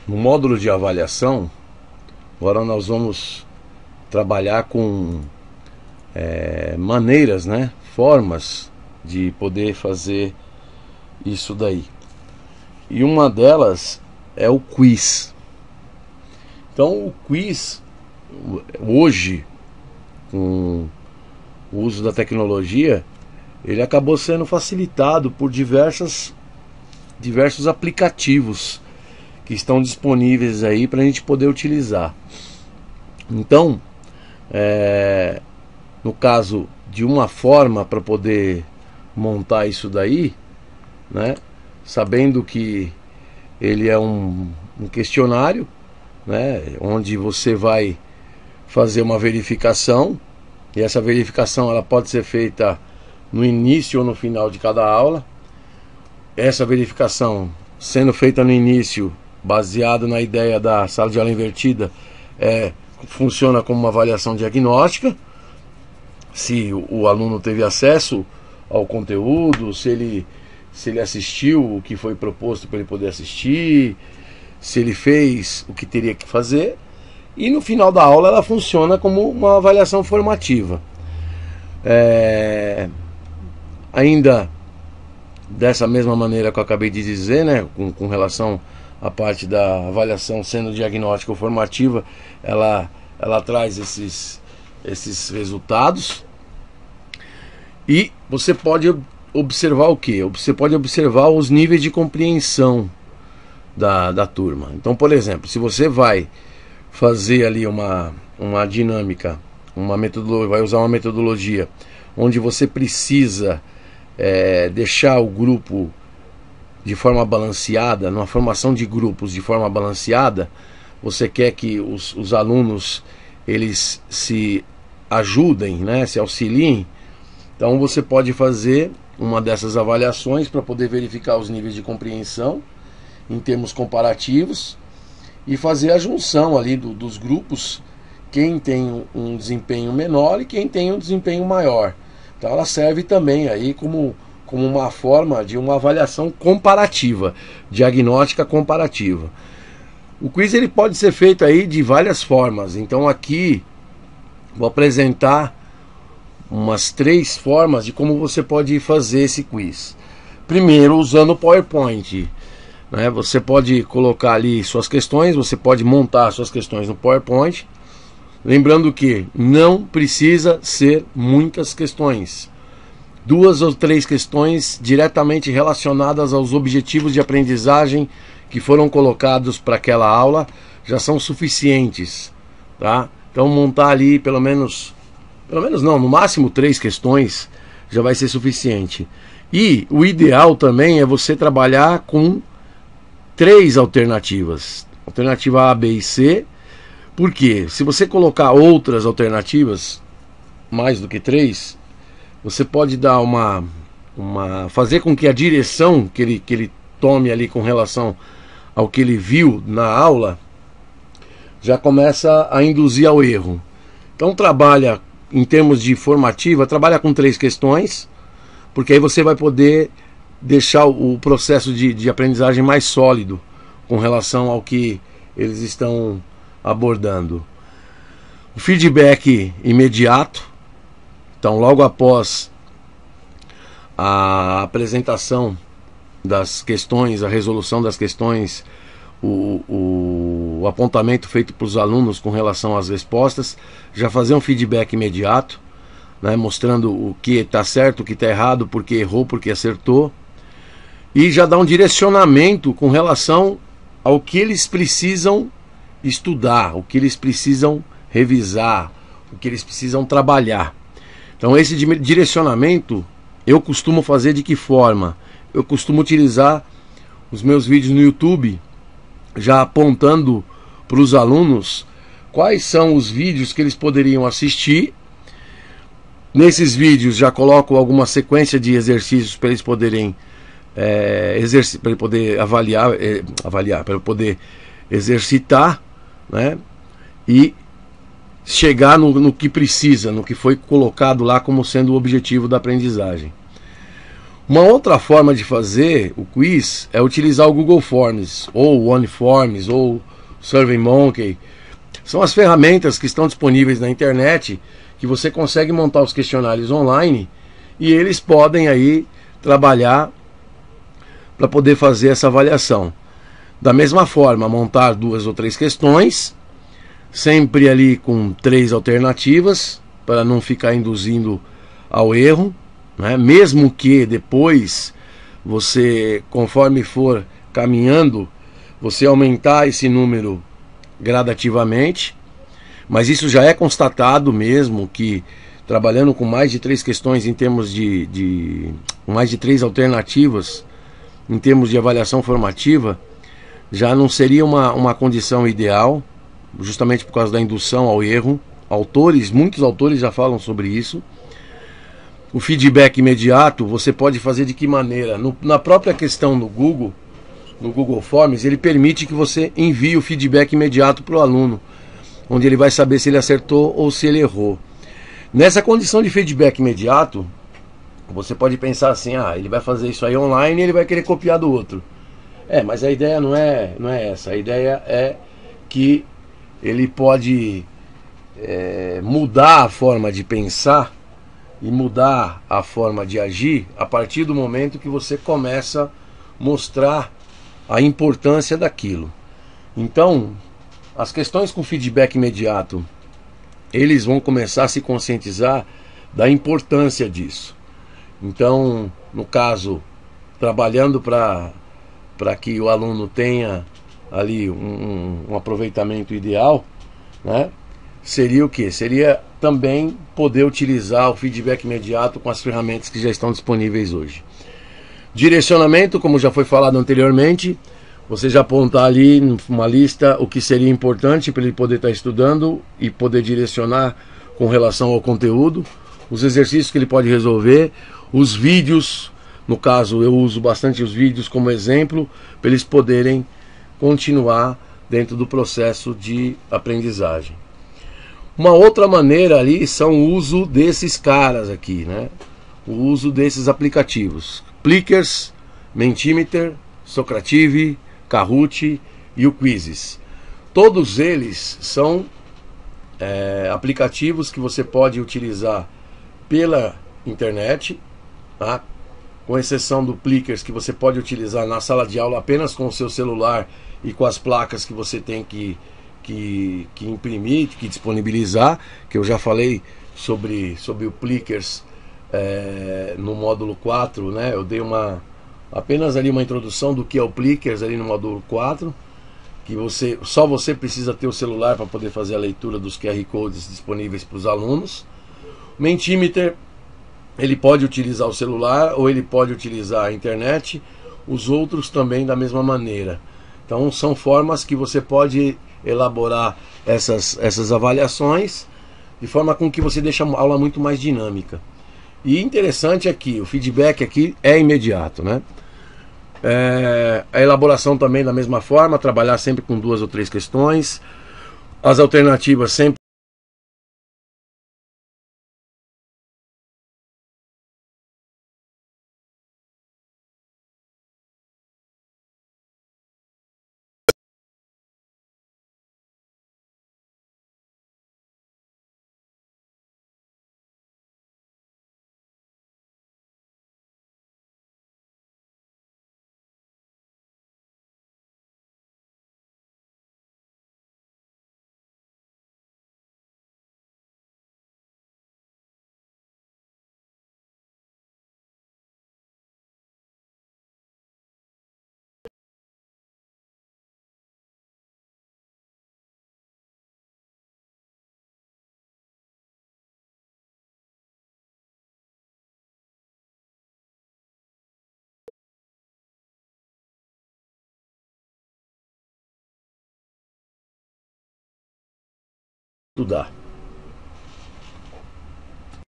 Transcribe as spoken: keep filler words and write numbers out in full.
No módulo de avaliação, agora nós vamos trabalhar com é, maneiras, né, formas de poder fazer isso daí. E uma delas é o quiz. Então o quiz, hoje, com o uso da tecnologia, ele acabou sendo facilitado por diversas, diversos aplicativos que estão disponíveis aí para a gente poder utilizar. Então, é, no caso de uma forma para poder montar isso daí, né, sabendo que ele é um, um questionário, né, onde você vai fazer uma verificação, e essa verificação ela pode ser feita no início ou no final de cada aula. Essa verificação sendo feita no início, baseado na ideia da sala de aula invertida, é, funciona como uma avaliação diagnóstica. Se o, o aluno teve acesso ao conteúdo, se ele, se ele assistiu o que foi proposto para ele poder assistir, se ele fez o que teria que fazer. E no final da aula ela funciona como uma avaliação formativa. É, ainda dessa mesma maneira que eu acabei de dizer, né, com, com relação à parte da avaliação sendo diagnóstica ou formativa, ela, ela traz esses, esses resultados. E você pode observar o que? Você pode observar os níveis de compreensão da, da turma. Então, por exemplo, se você vai fazer ali uma, uma dinâmica, uma metodologia, vai usar uma metodologia onde você precisa é, deixar o grupo de forma balanceada, numa formação de grupos de forma balanceada, você quer que os, os alunos eles se ajudem, né, se auxiliem. Então você pode fazer uma dessas avaliações para poder verificar os níveis de compreensão em termos comparativos e fazer a junção ali do, dos grupos, quem tem um desempenho menor e quem tem um desempenho maior. Então ela serve também aí como, como uma forma de uma avaliação comparativa, diagnóstica comparativa. O quiz ele pode ser feito aí de várias formas. Então aqui vou apresentar umas três formas de como você pode fazer esse quiz. Primeiro, usando o PowerPoint, né? Você pode colocar ali suas questões, você pode montar suas questões no PowerPoint. Lembrando que não precisa ser muitas questões. Duas ou três questões diretamente relacionadas aos objetivos de aprendizagem que foram colocados para aquela aula já são suficientes, tá? Então montar ali pelo menos, pelo menos não, no máximo três questões já vai ser suficiente. E o ideal também é você trabalhar com três alternativas, alternativa A, B e C. Porque se você colocar outras alternativas, mais do que três, você pode dar uma, uma fazer com que a direção que ele, que ele tome ali com relação ao que ele viu na aula já começa a induzir ao erro. Então trabalha em termos de formativa, trabalha com três questões, porque aí você vai poder deixar o processo de, de aprendizagem mais sólido com relação ao que eles estão abordando. O feedback imediato. Então logo após a apresentação das questões, a resolução das questões, o, o, o apontamento feito para os alunos com relação às respostas, já fazer um feedback imediato, né, mostrando o que está certo, o que está errado, porque errou, porque acertou, e já dar um direcionamento com relação ao que eles precisam estudar, o que eles precisam revisar, o que eles precisam trabalhar. Então esse direcionamento eu costumo fazer de que forma? Eu costumo utilizar os meus vídeos no YouTube, já apontando para os alunos quais são os vídeos que eles poderiam assistir. Nesses vídeos já coloco alguma sequência de exercícios para eles poderem é, exerc para ele poder avaliar, é, avaliar, para poder exercitar, né? E chegar no, no que precisa, no que foi colocado lá como sendo o objetivo da aprendizagem. Uma outra forma de fazer o quiz é utilizar o Google Forms, ou o OneForms, ou SurveyMonkey. São as ferramentas que estão disponíveis na internet, que você consegue montar os questionários online e eles podem aí trabalhar para poder fazer essa avaliação. Da mesma forma, montar duas ou três questões, sempre ali com três alternativas, para não ficar induzindo ao erro, né? Mesmo que depois você, conforme for caminhando, você aumentar esse número gradativamente, mas isso já é constatado mesmo, que trabalhando com mais de três questões em termos de, de mais de três alternativas em termos de avaliação formativa, já não seria uma, uma condição ideal, justamente por causa da indução ao erro. Autores, muitos autores já falam sobre isso. O feedback imediato você pode fazer de que maneira? No, na própria questão no Google, no Google Forms, ele permite que você envie o feedback imediato para o aluno, onde ele vai saber se ele acertou ou se ele errou. Nessa condição de feedback imediato, você pode pensar assim, ah, ele vai fazer isso aí online e ele vai querer copiar do outro. É, mas a ideia não é, não é essa. A ideia é que ele pode é, mudar a forma de pensar e mudar a forma de agir a partir do momento que você começa a mostrar a importância daquilo. Então, as questões com feedback imediato, eles vão começar a se conscientizar da importância disso. Então, no caso, trabalhando para para que o aluno tenha ali um, um, um aproveitamento ideal, né? Seria o que? Seria também poder utilizar o feedback imediato com as ferramentas que já estão disponíveis hoje. Direcionamento, como já foi falado anteriormente, você já apontar ali numa lista o que seria importante para ele poder estar estudando e poder direcionar com relação ao conteúdo, os exercícios que ele pode resolver, os vídeos, no caso eu uso bastante os vídeos como exemplo, para eles poderem continuar dentro do processo de aprendizagem. Uma outra maneira ali são o uso desses caras aqui, né? O uso desses aplicativos. Plickers, Mentimeter, Socrative, Kahoot e o Quizzes. Todos eles são é, aplicativos que você pode utilizar pela internet, tá? Com exceção do Plickers, que você pode utilizar na sala de aula apenas com o seu celular e com as placas que você tem que Que, que imprimir, que disponibilizar, que eu já falei sobre, sobre o Plickers é, no módulo quatro, né? Eu dei uma apenas ali uma introdução do que é o Plickers ali no módulo quatro, que você, só você precisa ter o celular para poder fazer a leitura dos Q R Codes disponíveis para os alunos. O Mentimeter, ele pode utilizar o celular ou ele pode utilizar a internet, os outros também da mesma maneira. Então são formas que você pode elaborar essas, essas avaliações de forma com que você deixe a aula muito mais dinâmica. E interessante é que o feedback aqui é imediato, né? É, a elaboração também da mesma forma, trabalhar sempre com duas ou três questões, as alternativas sempre estudar.